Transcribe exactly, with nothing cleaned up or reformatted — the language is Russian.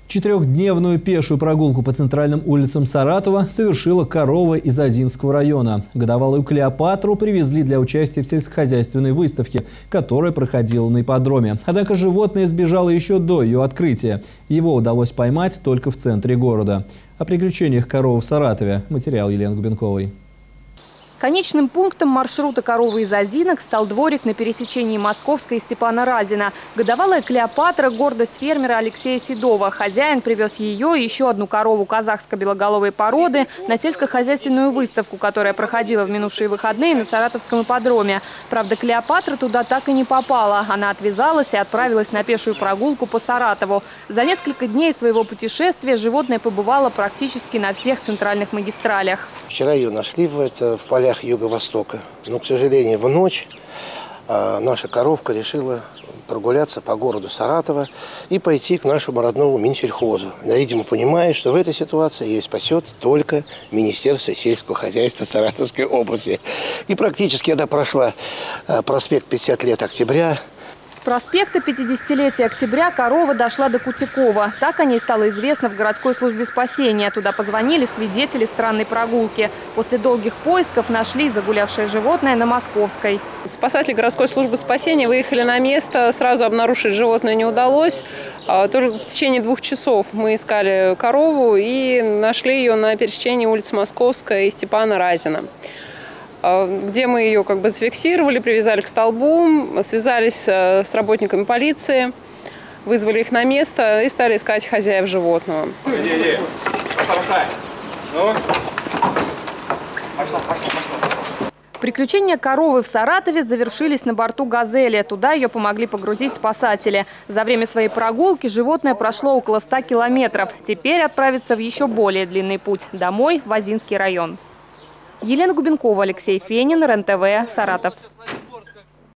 Четырехдневную пешую прогулку по центральным улицам Саратова совершила корова из Озинского района. Годовалую Клеопатру привезли для участия в сельскохозяйственной выставке, которая проходила на ипподроме. Однако животное сбежало еще до ее открытия. Его удалось поймать только в центре города. О приключениях коровы в Саратове. Материал Елены Губенковой. Конечным пунктом маршрута коровы из Озинок стал дворик на пересечении Московской и Степана Разина. Годовалая Клеопатра – гордость фермера Алексея Седова. Хозяин привез ее и еще одну корову казахско-белоголовой породы на сельскохозяйственную выставку, которая проходила в минувшие выходные на Саратовском ипподроме. Правда, Клеопатра туда так и не попала. Она отвязалась и отправилась на пешую прогулку по Саратову. За несколько дней своего путешествия животное побывало практически на всех центральных магистралях. Вчера ее нашли в, это, в полях Юго-Востока, но, к сожалению, в ночь а, наша коровка решила прогуляться по городу Саратова и пойти к нашему родному Минсельхозу. Да, видимо, понимая, что в этой ситуации ее спасет только Министерство сельского хозяйства Саратовской области. И практически она прошла а, проспект пятьдесят лет Октября. С проспекта пятидесятилетия Октября корова дошла до Кутякова. Так о ней стало известно в городской службе спасения. Туда позвонили свидетели странной прогулки. После долгих поисков нашли загулявшее животное на Московской. Спасатели городской службы спасения выехали на место. Сразу обнаружить животное не удалось. Только в течение двух часов мы искали корову и нашли ее на пересечении улиц Московская и Степана Разина, где мы ее как бы зафиксировали, привязали к столбу, связались с работниками полиции, вызвали их на место и стали искать хозяев животного. Приключения коровы в Саратове завершились на борту «Газели». Туда ее помогли погрузить спасатели. За время своей прогулки животное прошло около ста километров. Теперь отправится в еще более длинный путь – домой в Озинский район. Елена Губенкова, Алексей Фенин, РЕН-ТВ, Саратов.